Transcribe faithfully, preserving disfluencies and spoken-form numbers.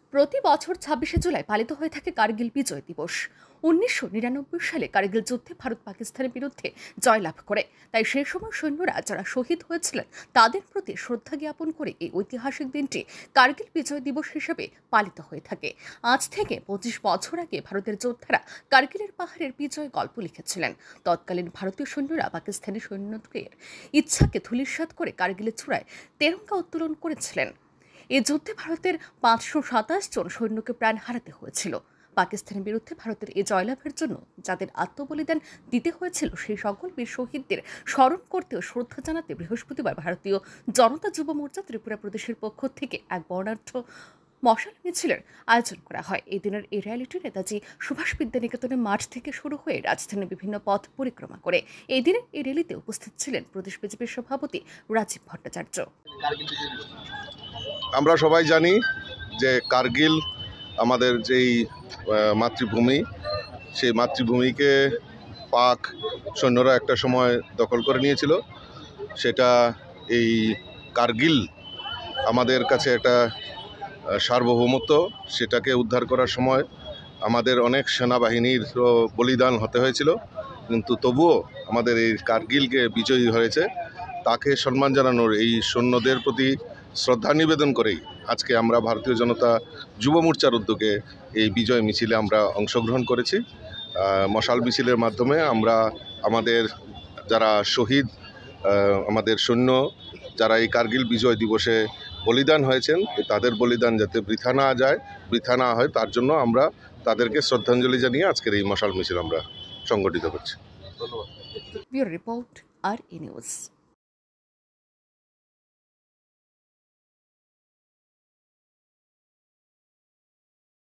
প্রতি বছর ছাব্বিশে জুলাই পালিত হয়ে থাকে কার্গিল বিজয় দিবস। উনিশশো নিরানব্বই সালে কার্গিল যুদ্ধে ভারত পাকিস্তানের বিরুদ্ধে জয়লাভ করে, তাই সেই সময় সৈন্যরা যারা শহীদ হয়েছিলেন তাদের প্রতি শ্রদ্ধা জ্ঞাপন করে এই ঐতিহাসিক দিনটি কার্গিল বিজয় দিবস হিসেবে পালিত হয়ে থাকে। আজ থেকে পঁচিশ বছর আগে ভারতের যোদ্ধারা কার্গিলের পাহাড়ের বিজয় গল্প লিখেছিলেন। তৎকালীন ভারতীয় সৈন্যরা পাকিস্তানি সৈন্যদের ইচ্ছাকে ধূলিসাৎ করে কার্গিলের চূড়ায় তেরঙ্গা উত্তোলন করেছিলেন। এই যুদ্ধে ভারতের পাঁচশো সাতাশ জন সৈন্যকে প্রাণ হারাতে হয়েছিল। পাকিস্তানের বিরুদ্ধে ভারতের এই জয়লাভের জন্য যাদের আত্মবলিদান দিতে হয়েছিল সেই সকল বীর শহীদদের স্মরণ করতে ও শ্রদ্ধা জানাতে বৃহস্পতিবার ভারতীয় জনতা যুব মোর্চা ত্রিপুরা প্রদেশের পক্ষ থেকে এক বর্ণাঢ্য মশাল মিছিলের আয়োজন করা হয়। এই দিনের এই র্যালিটি নেতাজি সুভাষ বিদ্যানিকেতনের মাঠ থেকে শুরু হয়ে রাজধানীর বিভিন্ন পথ পরিক্রমা করে। এই দিনের এই র্যালিতে উপস্থিত ছিলেন প্রদেশ বিজেপির সভাপতি রাজীব ভট্টাচার্য। আমরা সবাই জানি যে কার্গিল আমাদের যেই মাতৃভূমি, সেই মাতৃভূমিকে পাক সৈন্যরা একটা সময় দখল করে নিয়েছিল। সেটা এই কার্গিল আমাদের কাছে একটা সার্বভৌমত্ব, সেটাকে উদ্ধার করার সময় আমাদের অনেক সেনাবাহিনীর বলিদান হতে হয়েছিল, কিন্তু তবুও আমাদের এই কার্গিলকে বিজয়ী হয়েছে। তাকে সম্মান জানানোর এই সৈন্যদের প্রতি শ্রদ্ধা নিবেদন করেই আজকে আমরা ভারতীয় জনতা যুব মোর্চার উদ্যোগে এই বিজয় মিছিলে আমরা অংশগ্রহণ করেছি। মশাল মিছিলের মাধ্যমে আমরা আমাদের যারা শহীদ, আমাদের সৈন্য যারা এই কার্গিল বিজয় দিবসে বলিদান হয়েছেন, তাদের বলিদান যাতে বৃথা না যায়, বৃথা না হয়, তার জন্য আমরা তাদেরকে শ্রদ্ধাঞ্জলি জানিয়ে আজকের এই মশাল মিছিল আমরা সংগঠিত করছি। ব্যুরো রিপোর্ট, আর ই নিউজ।